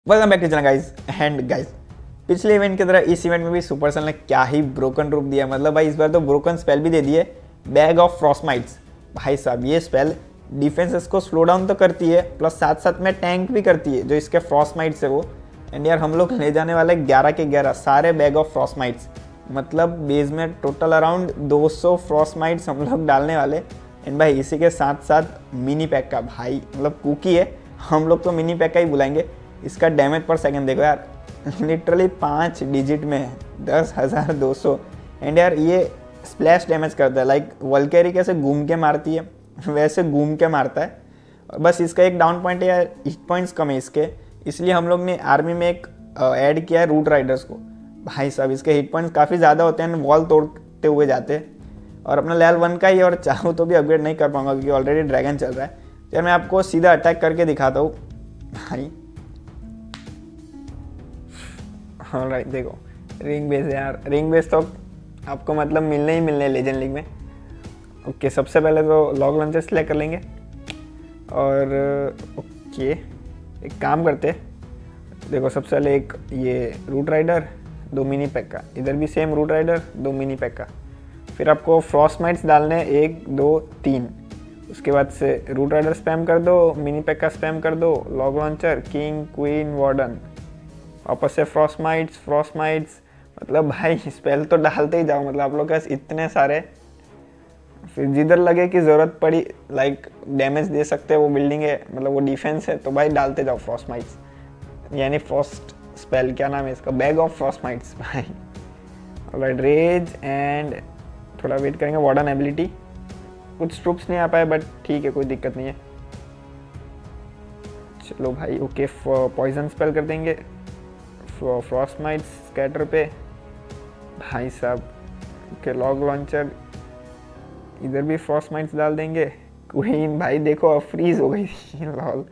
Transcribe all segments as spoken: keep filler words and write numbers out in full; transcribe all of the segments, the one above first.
Welcome back to channel guys and guys पिछले event की तरह इस इवेंट में भी सुपरसेल ने क्या ही ब्रोकन रूप दिया। मतलब भाई इस बार तो ब्रोकन स्पेल भी दे दिए, बैग ऑफ फ्रॉस्टमाइट्स। भाई साहब ये स्पेल डिफेंसेस को स्लो डाउन तो करती है, प्लस साथ साथ में टैंक भी करती है जो इसके फ्रॉस्टमाइट्स है वो। एंड यार हम लोग ले जाने वाले ग्यारह के ग्यारह सारे बैग ऑफ फ्रॉस्टमाइट्स। मतलब बेस में टोटल अराउंड दो सौ फ्रॉस्टमाइट्स हम लोग डालने वाले। एंड भाई इसी के साथ साथ मिनी पैक का भाई मतलब कुकी है, हम लोग तो मिनी पैक का ही बुलाएंगे। इसका डैमेज पर सेकंड देखो यार, लिटरली पाँच डिजिट में है, दस हज़ार दो सौ। एंड यार ये स्प्लैश डैमेज करता है, लाइक वल्केरी कैसे घूम के मारती है वैसे घूम के मारता है। बस इसका एक डाउन पॉइंट है यार, हिट पॉइंट्स कम है इसके, इसलिए हम लोग ने आर्मी में एक ऐड किया है रूट राइडर्स को। भाई साहब इसके हिट पॉइंट्स काफ़ी ज़्यादा होते हैं, वॉल तोड़ते हुए जाते हैं। और अपना लेवल वन का ही, और चाहूँ तो भी अपग्रेड नहीं कर पाऊंगा क्योंकि ऑलरेडी ड्रैगन चल रहा है। यार मैं आपको सीधा अटैक करके दिखाता हूँ भाई। ऑलराइट देखो रिंग बेस है यार, रिंग बेस तो आपको मतलब मिलने ही मिलने लेजेंड लीग में। ओके सबसे पहले तो लॉग लॉन्चर सेलेक्ट कर लेंगे और ओके एक काम करते, देखो सबसे पहले एक ये रूट राइडर दो मिनी पैक का, इधर भी सेम रूट राइडर दो मिनी पैक का। फिर आपको फ्रॉस्टमाइट्स डालने एक दो तीन, उसके बाद से रूट राइडर स्पैम कर दो, मिनी पैक का स्पैम कर दो, log launcher king queen warden, वापस से फ्रॉस्टमाइट्स फ्रॉस्टमाइट्स। मतलब भाई स्पेल तो डालते ही जाओ, मतलब आप लोग के पास इतने सारे। फिर जिधर लगे कि ज़रूरत पड़ी लाइक डैमेज दे सकते हैं वो बिल्डिंग है, मतलब वो डिफेंस है, तो भाई डालते जाओ फ्रॉस्टमाइट्स, यानी फ्रॉस्ट स्पेल क्या नाम है इसका, बैग ऑफ फ्रॉस्टमाइट्स भाई। ऑलराइट रेज एंड थोड़ा वेट करेंगे, वार्डन एबिलिटी कुछ ट्रूप्स नहीं आ पाए बट ठीक है कोई दिक्कत नहीं है। चलो भाई ओके पॉइजन स्पेल कर देंगे फ्रॉस्टमाइट्स स्कैटर पे भाई साहब के। लॉग लॉन्चर इधर भी फ्रॉस्टमाइट्स डाल देंगे। क्वीन भाई देखो अब फ्रीज हो गई थी लॉल।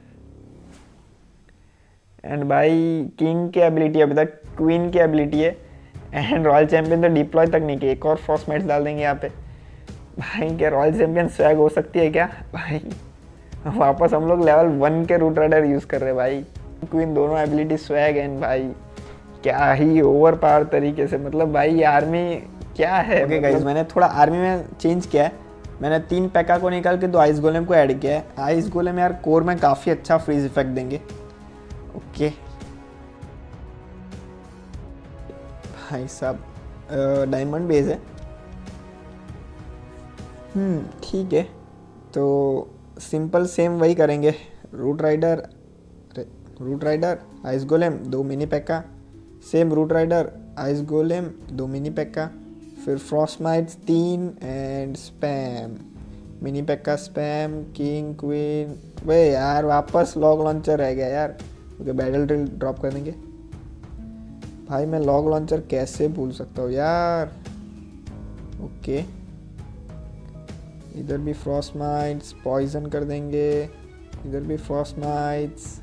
एंड भाई किंग की एबिलिटी अभी तक क्वीन की एबिलिटी है, एंड रॉयल चैंपियन तो डिप्लॉय तक नहीं की, एक और फ्रॉस्टमाइट्स डाल देंगे यहाँ पे। भाई क्या रॉयल चैंपियन स्वैग हो सकती है क्या भाई। वापस हम लोग लेवल वन के रूट राइडर यूज़ कर रहे हैं भाई, क्वीन दोनों एबिलिटी स्वैग एंड भाई क्या ही ओवर पावर तरीके से। मतलब भाई ये आर्मी क्या है। ओके गाइस मैंने थोड़ा आर्मी में चेंज किया है, मैंने तीन पैका को निकाल के दो आइस गोलेम को ऐड किया है। आइस गोलेम यार कोर में काफ़ी अच्छा फ्रीज इफेक्ट देंगे। ओके भाई साहब डायमंड बेस है, हम्म ठीक है तो सिंपल सेम वही करेंगे। Root rider root rider ice golem दो मिनी पैक का, same root rider ice golem दो मिनी पैक का, फिर फ्रॉस्टमाइट्स तीन एंड स्पैम मिनी पैक का स्पैम किंग क्वीन। वे यार वापस लॉग लॉन्चर रह गया यार। ओके बैटल ड्रिल ड्रॉप कर देंगे भाई, मैं लॉग लॉन्चर कैसे भूल सकता हूँ यार। ओके इधर भी फ्रॉस्टमाइट्स पॉइजन कर देंगे, इधर भी फ्रॉस्टमाइट्स।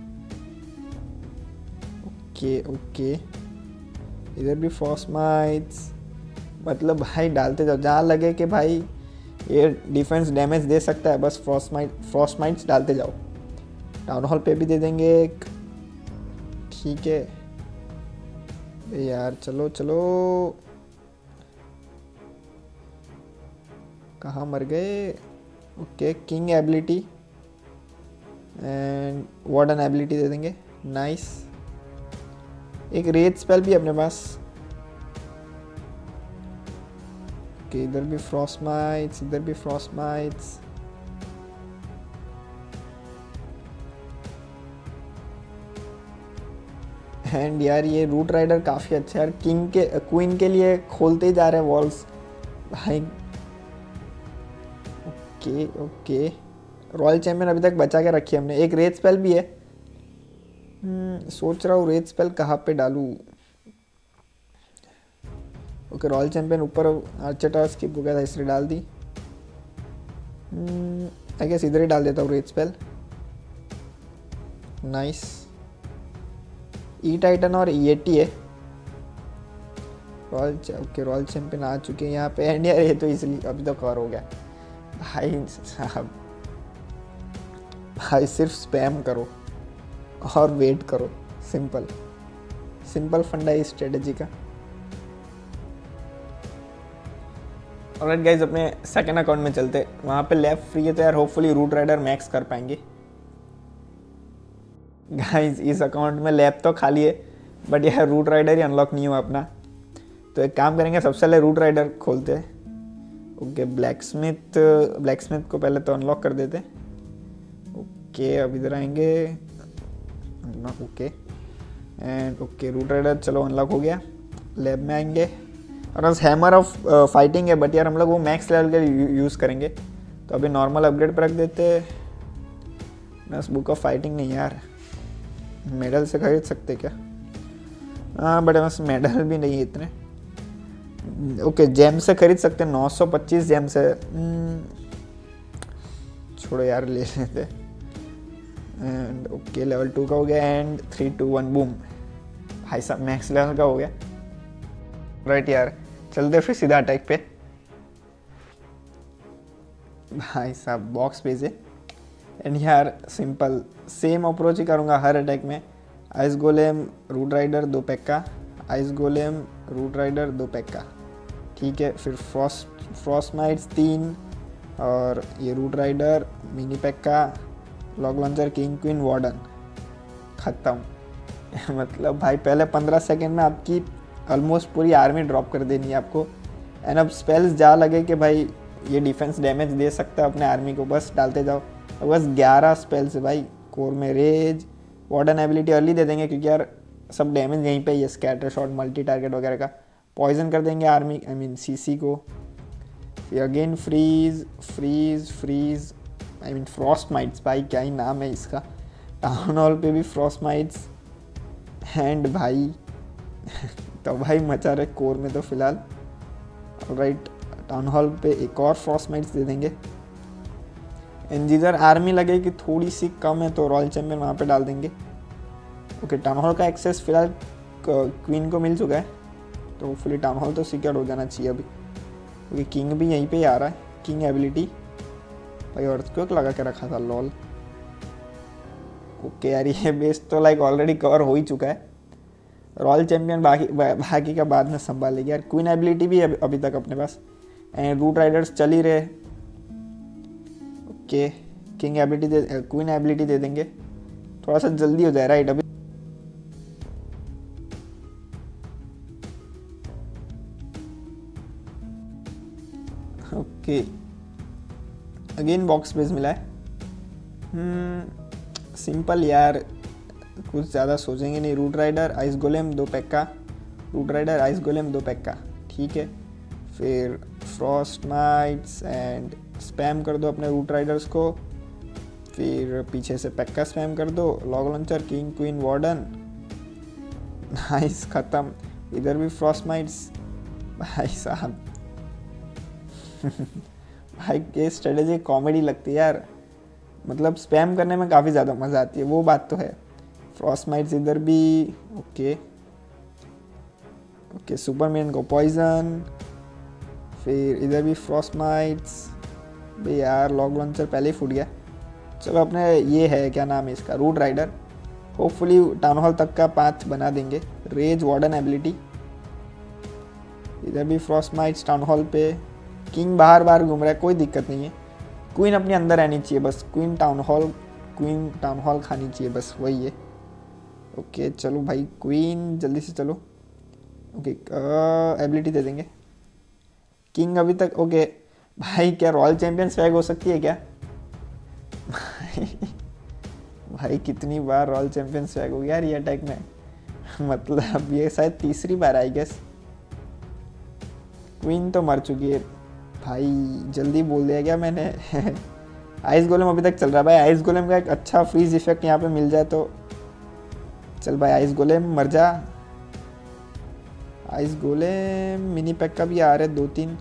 ओके ओके इधर भी फ्रॉस्टमाइट्स। मतलब भाई डालते जाओ जहाँ लगे कि भाई ये डिफेंस डैमेज दे सकता है, बस फ्रॉस्टमाइट फ्रॉस्टमाइट्स डालते जाओ। टाउन हॉल पे भी दे देंगे एक, ठीक है यार। चलो चलो कहाँ मर गए। Okay king ability and warden ability दे देंगे, नाइस। एक रेड स्पेल भी अपने पास। ओके इधर भी फ्रॉस्टमाइट्स इधर भी फ्रॉस्टमाइट्स। एंड यार ये रूट राइडर काफ़ी अच्छा है यार, किंग के क्वीन के लिए खोलते ही जा रहे हैं वॉल्स भाई। ओके ओके रॉयल चैंपियन अभी तक बचा के रखी है हमने। एक रेड स्पेल भी है, hmm, सोच रहा हूँ रेड स्पेल कहाँ पे डालूँ। ओके रॉयल चैंपियन ऊपर आर्चर टावर स्किप हो गया था इसलिए डाल दी। आई गेस इधर ही डाल देता हूँ rage spell, nice. E titan और ईएटी है रॉयल। ओके रॉयल चैंपियन आ चुके हैं यहाँ पे, एंड यार ये तो इसलिए अभी तो कवर हो गया भाई साहब। भाई सिर्फ स्पैम करो और वेट करो। सिंपल सिंपल फंडा है स्ट्रेटेजी का। ऑलराइट गाइस, अपने सेकंड अकाउंट में चलते। वहाँ पे लेफ्ट फ्री है तो यार होपफुली रूट राइडर मैक्स कर पाएंगे। गाइस इस अकाउंट में लैब तो खाली है बट यह रूट राइडर ही अनलॉक नहीं हुआ अपना। तो एक काम करेंगे, सबसे पहले रूट राइडर खोलते हैं। Okay, blacksmith blacksmith को पहले तो अनलॉक कर देते। ओके, अब इधर आएंगे। Okay and okay, root rider चलो अनलॉक हो गया। लैब में आएंगे और बस हैमर ऑफ फाइटिंग है बट यार हम लोग वो मैक्स लेवल के यूज़ करेंगे तो अभी नॉर्मल अपग्रेड पर रख देते। बस बुक ऑफ फाइटिंग नहीं यार, मेडल से खरीद सकते क्या? हाँ बट बस मेडल भी नहीं है इतने। ओके, जेम से खरीद सकते हैं, नौ सौ पच्चीस जेम से। छोड़ो यार, ले लेते। एंड ओके, लेवल टू का हो गया and three two one boom. भाई साहब मैक्स लेवल का हो गया। राइट यार, चलते फिर सीधा अटैक पे। भाई साहब बॉक्स भेजे एंड यार सिंपल सेम अप्रोच ही करूँगा हर अटैक में। आइस गोलेम रूट राइडर दो पैक्का, आइस गोलेम रूट राइडर दो पैक्का, ठीक है। फिर फ्रॉस्ट फ्रॉस्ट माइट्स तीन और ये रूट राइडर मिनी पैक्का, log launcher king queen warden, ख़त्म। मतलब भाई पहले पंद्रह सेकेंड में आपकी ऑलमोस्ट पूरी आर्मी ड्रॉप कर देनी है आपको। एंड अब स्पेल्स जा लगे कि भाई ये डिफेंस डैमेज दे सकता है अपने आर्मी को, बस डालते जाओ। बस ग्यारह स्पेल्स है भाई। कोर में रेज, वार्डन एबिलिटी अर्ली दे देंगे क्योंकि यार सब डैमेज यहीं पे ही है, स्कैटर शॉट, मल्टी टारगेट वगैरह का। पॉइजन कर देंगे आर्मी आई मीन सीसी को। फिर again freeze freeze freeze I mean frostmites, भाई क्या ही नाम है इसका। टाउन हॉल पे भी फ्रॉस्ट माइट्स एंड भाई तो भाई मचा रहे कोर में तो फिलहाल। राइट, टाउन हॉल पे एक और फ्रॉस्ट माइट्स दे देंगे। एंड जिधर आर्मी लगे कि थोड़ी सी कम है तो रॉयल चैम्पियन वहाँ पे डाल देंगे। ओके, टाउन हॉल का एक्सेस फिलहाल क्वीन को मिल चुका है तो फुली टाउन हॉल तो सिक्योर हो जाना चाहिए अभी, क्योंकि किंग भी यहीं पे ही आ रहा है। किंग एबिलिटी भाई अर्थक्वेक लगा के रखा था, लॉल। ओके यार, ये बेस तो लाइक ऑलरेडी कवर हो ही चुका है। रॉयल चैम्पियन बाकी बाकी का बाद में संभालेगी यार। क्वीन एबिलिटी भी है अभी तक अपने पास एंड रूट राइडर्स चल ही रहे। ओके, किंग एबिलिटी दे क्वीन एबिलिटी दे देंगे, थोड़ा सा जल्दी हो जाए। राइट, अभी ओके अगेन बॉक्स बेस मिला है। हम्म सिंपल यार, कुछ ज़्यादा सोचेंगे नहीं। रूट राइडर आइस गोलेम दो पैक्का, रूट राइडर आइस गोलेम दो पैक्का, ठीक है। फिर फ्रॉस्ट माइट्स एंड स्पैम कर दो अपने रूट राइडर्स को। फिर पीछे से पैक्का स्पैम कर दो, log launcher king queen warden, nice, ख़त्म। इधर भी फ्रॉस्ट माइट्स। भाई साहब भाई ये स्ट्रेटेजी कॉमेडी लगती है यार, मतलब स्पैम करने में काफ़ी ज़्यादा मज़ा आती है, वो बात तो है। फ्रॉस्ट माइट्स इधर भी। ओके ओके, सुपरमैन को पॉइजन, फिर इधर भी फ्रॉस्ट माइट्स। भाई यार लॉग लॉन्चर पहले ही फूट गया। चलो अपने ये है, क्या नाम है इसका, root rider. Hopefully town hall तक का पाथ बना देंगे। रेज वार्डन एबिलिटी, इधर भी फ्रॉस्ट माइट्स टाउन हॉल पे। किंग बाहर बाहर घूम रहा है, कोई दिक्कत नहीं है। क्वीन अपनी अंदर रहनी चाहिए बस, queen town hall queen town hall खानी चाहिए बस, वही है। ओके चलो भाई, क्वीन जल्दी से चलो। ओके एबिलिटी दे देंगे। किंग अभी तक ओके। भाई क्या रॉयल चैंपियन स्वैग हो सकती है क्या? भाई कितनी बार रॉयल चैंपियन स्वैग हो गया यार ये अटैक में, मतलब ये शायद तीसरी बार आई गेस। क्वीन तो मर चुकी है भाई, जल्दी बोल दिया क्या मैंने। आइस गोलेम अभी तक चल रहा है भाई। आइस गोलेम का एक अच्छा फ्रीज इफेक्ट यहाँ पे मिल जाए तो चल भाई। आइस गोलेम मर जा। आइस गोलेम मिनी पैक का भी आ रहे दो तीन।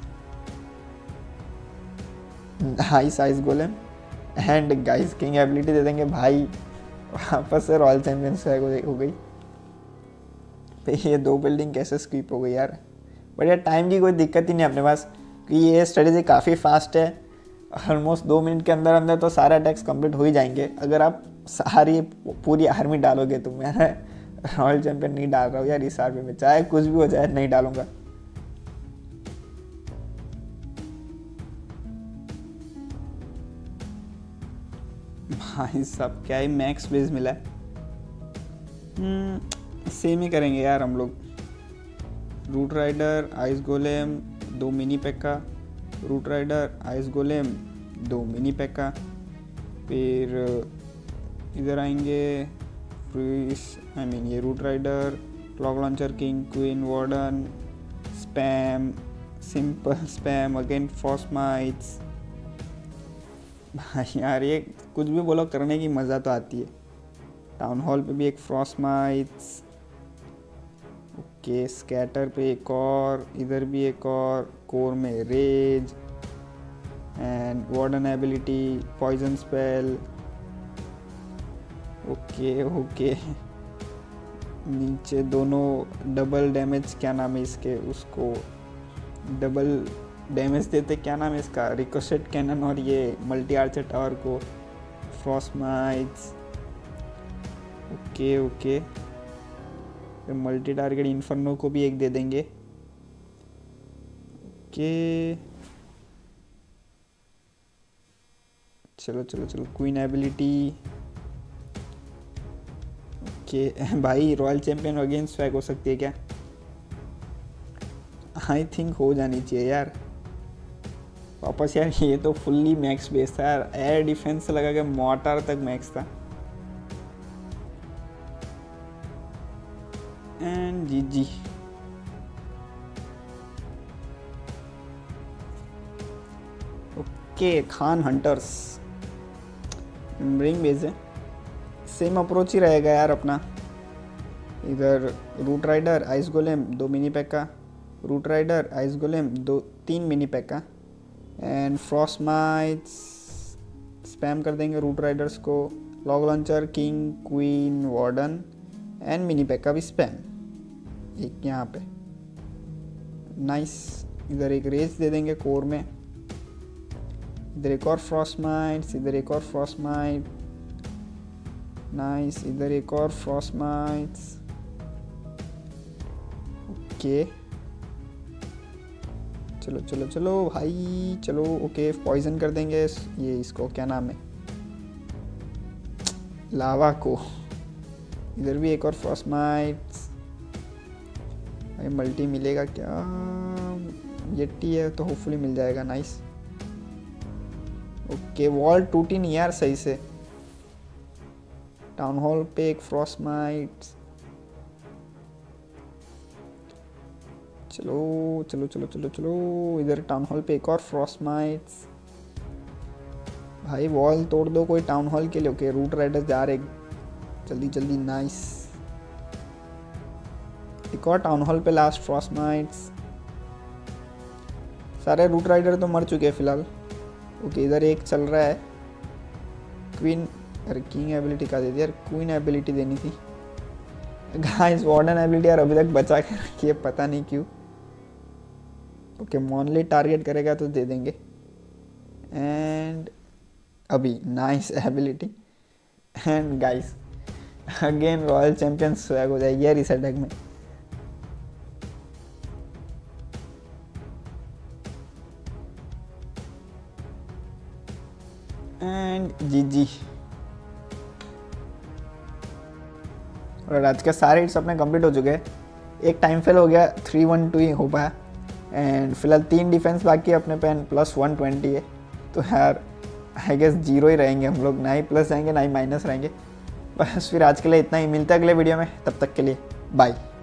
Ice ice golem and guys king ability दे देंगे भाई। वापस से रॉयल चैंपियन स्वैग हो गई। तो ये दो बिल्डिंग कैसे स्कीप हो गई यार। बट यार टाइम की कोई दिक्कत ही नहीं अपने पास, क्योंकि ये स्ट्रेटेजी काफ़ी फास्ट है। ऑलमोस्ट दो मिनट के अंदर अंदर तो सारे अटैक्स कंप्लीट हो ही जाएंगे अगर आप सारी पूरी आर्मी डालोगे तुम, मैं रॉयल चैंपियन नहीं डाल रहा हूँ यार इस आर्मी में, चाहे कुछ भी हो जाए नहीं डालूंगा। भाई साहब क्या ही मैक्स बेस मिला है। सेम ही करेंगे यार हम लोग। रूट राइडर, आइस गोलेम, दो mini PEKKA, root rider, ice golem, दो मिनी पैका। फिर इधर आएंगे आई मीन ये root rider, log launcher, king, queen, warden, spam, simple spam, again frostmites. भाई यार ये कुछ भी बोलो करने की मज़ा तो आती है। टाउन हॉल पे भी एक फ्रॉस्टमाइट्स, ओके स्कैटर पे एक और, इधर भी एक और, कोर में rage and warden ability, poison spell, okay okay. नीचे दोनों डबल डैमेज, क्या नाम है इसके, उसको डबल डैमेज देते, क्या नाम है इसका, रिकोशेट कैनन, और ये मल्टी आर्चर टावर को फ्रॉस्टमाइट्स, ओके ओके। फिर मल्टी टारगेट इन्फर्नो को भी एक दे देंगे, ओके। चलो चलो चलो क्वीन एबिलिटी, ओके। भाई रॉयल चैंपियन अगेंस्ट स्वैग हो सकती है क्या? आई थिंक हो जानी चाहिए यार वापस यार। ये तो फुल्ली मैक्स बेस था यार, एयर डिफेंस से लगा के मॉर्टार तक मैक्स था। And G G okay. Khan hunters ring base है, सेम अप्रोच ही रहेगा यार अपना। इधर रूट राइडर, आइस गोलेम, दो मिनी पैक का, रूट राइडर, आइस गोलेम, दो तीन मिनी पैक का, एंड फ्रॉस्टमाइट्स स्पैम कर देंगे रूट राइडर्स को, log launcher, king, queen, warden and mini pack का भी स्पैम एक यहाँ पे, नाइस। इधर एक रेस दे देंगे कोर में, इधर एक और फ्रॉस्टमाइट्स, इधर एक और फ्रॉस्टमाइट, नाइस। इधर एक और फ्रॉस्टमाइट्स, ओके। चलो चलो चलो भाई चलो, ओके। पॉइजन कर देंगे ये इसको, क्या नाम है, लावा को। इधर भी एक और फ्रॉस्टमाइट्स, भाई मल्टी मिलेगा क्या? येटी है तो होपफुली मिल जाएगा, नाइस। ओके वॉल टूटी नहीं यार सही से। टाउन हॉल पे एक फ्रॉस्टमाइट्स, चलो चलो चलो चलो चलो। इधर टाउन हॉल पे एक और फ्रॉस्टमाइट्स, भाई वॉल तोड़ दो कोई टाउन हॉल के लिए। ओके रूट राइडर्स जा रहे जल्दी जल्दी, नाइस। एक और टाउन हॉल पे लास्ट फ्रॉस्टमाइट्स, सारे रूट राइडर तो मर चुके हैं फिलहाल। ओके इधर एक चल रहा है क्वीन, अरे किंग एबिलिटी का दे दिया यार, क्वीन एबिलिटी देनी थी गाइस। वार्डन एबिलिटी यार अभी तक बचा के रखी है, पता नहीं क्यों। ओके मॉनली टारगेट करेगा तो दे देंगे, एंड अभी nice ability. And guys again royal champion swag हो जाएगी यार इस अटैक में। And G G. और आज के सारे हिट्स अपने कंप्लीट हो चुके हैं। एक टाइम फेल हो गया, थ्री वन टू ही हो पाया। एंड फिलहाल तीन डिफेंस बाकी है अपने पे, प्लस वन ट्वेंटी है। तो यार आई गेस जीरो ही रहेंगे हम लोग, ना ही प्लस रहेंगे ना ही माइनस रहेंगे। बस फिर आज के लिए इतना ही, मिलता है अगले वीडियो में, तब तक के लिए बाय।